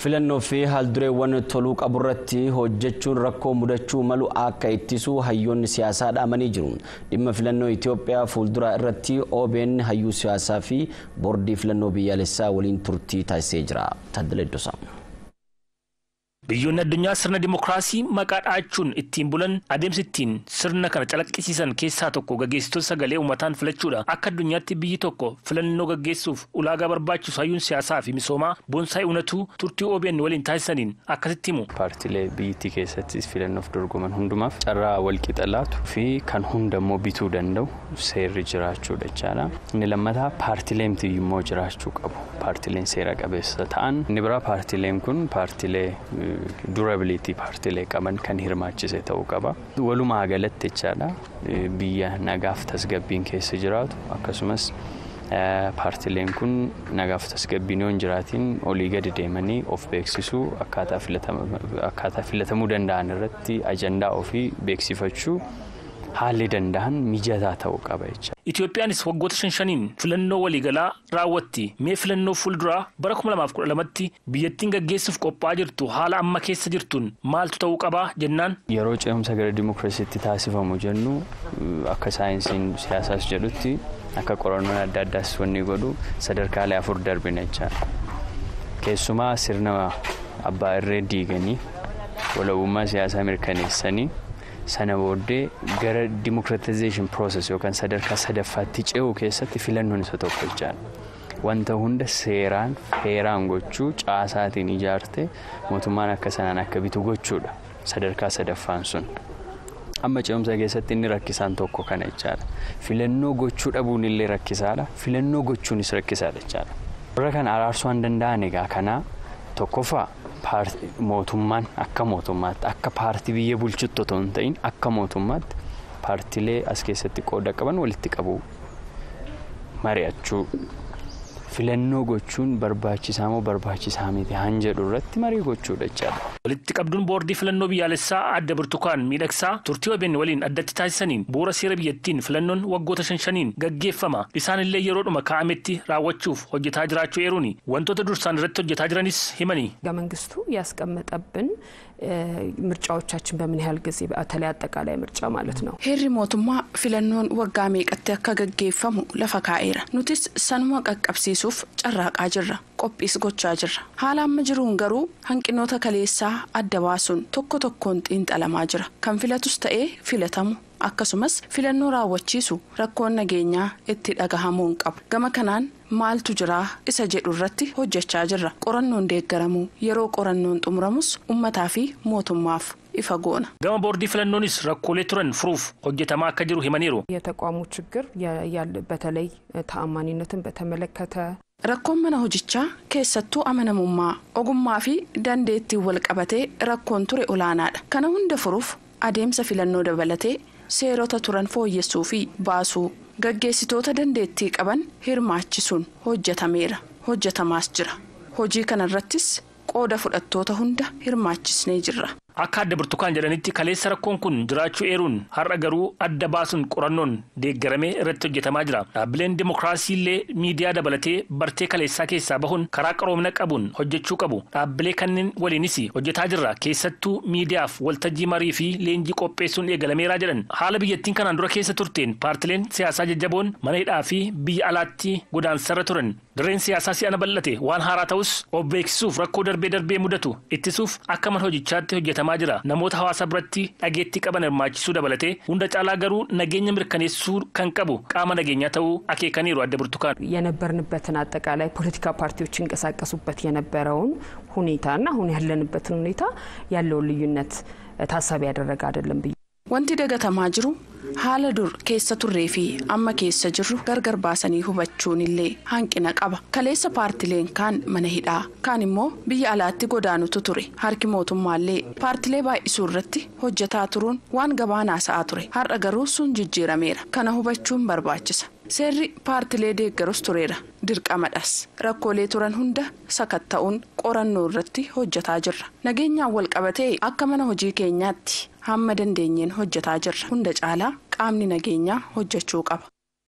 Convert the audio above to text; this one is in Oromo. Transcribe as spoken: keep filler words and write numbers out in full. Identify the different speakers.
Speaker 1: filannoo fi haaldureewwan toluu qaburratti hojjechuun rakkoo mudachuu malu akka ittisuu hayyoonni siyaasaa dhaamanii jiru. Dhimma filannoo Itoophiyaa fuuldura irratti O B N hayyuu siyaasaa fi boordii filannoo biyyaalessaa waliin turtii taasisee jira. Taddala Iddosaa.
Speaker 2: Biyyoonni addunyaa sirna dimokiraasii maqaa dhaachuun ittiin bulan adeemsittiin sirna kana calaqqisiisan keessaa tokko gaggeessitoota sagalee uummataan filachuudha. Akka addunyaatti biyyi tokko filannoo gaggeessuuf ulaagaa barbaachisu hayyuun siyaasaa fi misoomaa boonsaay uunatu turtii O B N waliin taasisaniin akkasitti himu.
Speaker 3: Paartilee biyyattii keessatti filannoof dorgoman hundumaaf carraa walqixa laatu fi kan hundammoo bituu danda'u seerri jiraachuudha jechaadha. Inni lammataa paartileen immoo jiraachuu qabu. Paartileen seera qabeessa ta'an. Inni biraa paartileen kun paartilee durability paartilee qaban kan hirmaachise ta'uu qaba. Walumaa galatti jechaadha biyya nagaaf tasgabbiin keessa jiraatu akkasumas paartileen kun nagaaf tasgabbiin yoo jiraatiin olii gadi deemanii of beeksisuu akkaataa filatamuu danda'an irratti ajandaa ofii beeksifachuu haalli danda'an mijataa ta'uu qaba jecha.
Speaker 2: Itoophiyaanis waggoota shan shaniin filannoo waliigalaa raawwatti. Mee filannoo fuulduraa bara kuma lamaaf kudha lamatti biyyattiin gaggeessuuf qophaa'aa jirtu haala amma keessa jirtuun maaltu ta'uu qabaa jennaan?
Speaker 3: Yeroo ce'umsa gara dimokiraasiitti taasifamu jennu akka saayinsiin siyaasaas jedhutti akka qorannoon adda addaas wanni godhu sadarkaalee afur darbina jechaadha. Keessumaa sirna abbaa irree diiganii walabummaa siyaasaa mirkaneessanii sana booddee gara democratization process yookaan sadarkaa sadaffaatti ce'uu keessatti filannoon isa tokko jechaadha. Wanta hunda seeraan heeraan gochuu caasaatiin ijaarte mootummaan akka sanaan akka bitu gochuudha sadarkaa sadaffaan sun. Amma ce'umsa keessatti inni rakkisaan tokko kana jechaadha. Filannoo gochuu dhabuun illee rakkisaadha. Filannoo gochuunis rakkisaadha jechaadha. Warra kan araarsuu hin danda'an egaa kanaa tokkoffaa mootummaan akka mootummaatti akka paartii biyya bulchutti otoo hin ta'in akka mootummaatti paartilee as keessatti qooda qaban walitti qabuu mari'achuu filannoo gochuun barbaachisaa moo barbaachisaa miti han jedhu irratti marii gochuudha jechaadha.
Speaker 2: Walitti qabduun boordii filannoo biyyaalessaa adda Birtukaan Miidhagsaa turtii O B N waliin addatti taasisaniin bu'uura seera biyyattiin filannoon waggoota shan shaniin gaggeeffama. Isaanillee yeroodhuma kaa'ametti raawwachuuf hojjetaa jiraachuu eeruuni. Wantoota dursaan irratti hojjetaa jiranis himanii.
Speaker 4: መንግስቱ ያስቀመጠብን ምርጫዎቻችን በምን ያህል ጊዜ በተለይ አጠቃላይ ምርጫ ማለት ነው
Speaker 5: ሄሪ ሞቱማ ፊለኖን ወጋ ሜቀት ያከገገፈሙ ለፈካኤራ ኑቲስ ሰንሞ ቀቀብሲሱፍ ጨራቃ ጅራ ቆጲስ ጎቻ ጅራ ሃላም ጅሩን ገሩ hanqinoota kaleessa addabaasuun tokko tokkoon xiinxalamaa jira kan filatus ta'ee filatamu akkasumas filannoo raawwachiisu rakkoon nageenyaa itti dhagahamuun qabu gama kanaan maaltu jira isa jedhu irratti hojjechaa jirra qorannoon deeggaramuu yeroo qorannoon xumuramus ummataa fi mootummaaf ifa goona.
Speaker 2: Gama boordii filannoonis rakkoolee turan furuuf hojjetamaa akka jiru himaniiru.
Speaker 4: የተቋሙ ችግር በተለይ ተአማኒነትን በተመለከተ
Speaker 5: rakkoon mana hojichaa keessattuu amanamummaa ogummaa fi dandeettii wal qabatee rakkoon ture olaanaadha. Kana hunda furuuf adeemsa filannoo dabalatee seerota turan fooyyessuu fi baasuu gaggeessitoota dandeettii qaban hirmaachisuun hojjetameera hojjetamaas jira. Hojii kanarrattis qooda fudhattoota hunda hirmaachisnee jirra.
Speaker 2: Akka adda Birtukaan jedhanitti kaleessa rakkoon kun jiraachuu eeruun har'a garuu adda baasuun qorannoon deeggaramee irratti hojjetamaa jira. Dhaabbileen dimokiraasii illee miidiyaa dabalatee bartee kaleessaa keessaa bahuun karaa qaroomina qabuun hojjechuu qabu. Dhaabbilee kanneen waliinis hojjetaa jirra. Keessattuu miidiyaaf waltajjii marii fi leenjii qopheessuun eegalameeraa jedhan. Haala biyyattiin kanaan dura keessa turteen paartileen siyaasaa jajjaboon mana hidhaa fi biyya alaatti godaansarra turan. Dirreen siyaasaa si'ana bal'ate waan haaraa ta'us of beeksisuuf rakkoo darbee darbee mudatu ittisuuf akka mana hojichaatti hojjetamaa jira. Namoota hawaasa biratti dhageettii qaban hirmaachisuu dabalatee hunda caalaa garuu nageenya mirkaneessuu kan qabu qaama nageenyaa ta'uu akeekaniiru adda Birtukaan.
Speaker 4: የነበርንበትን አጠቃላይ ፖለቲካ ፓርቲዎች እንቀሳቀሱበት የነበረውን ሁኔታና አሁን ያለንበትን ሁኔታ ያለውን ልዩነት ታሳቢ ያደረገ አይደለም ብዬ
Speaker 5: wanti dagatamaa jiru haala dur keessa turree fi amma keessa jirru gargar baasanii hubachuun illee hanqina qaba. Kaleessa paartileen kaan mana hidhaa kaan immoo biyya alaatti godaanutu ture. Harki mootummaallee paartilee baay'isuu irratti hojjetaa turuun waan gabaanaa sa'aa ture. Har'a garuu sun jijjiirameera. Kana hubachuun barbaachisa. Seerri paartilee deeggarus tureera. Dirqamadhas. Rakkoolee turan hunda sakatta'uun qorannoo irratti hojjetaa jirra. Nageenyaan wal qabatee akka mana hojii keenyaatti hamma dandeenyeen hojjetaa jirra. Hunda caalaa qaamni nageenyaa hojjechuu qaba.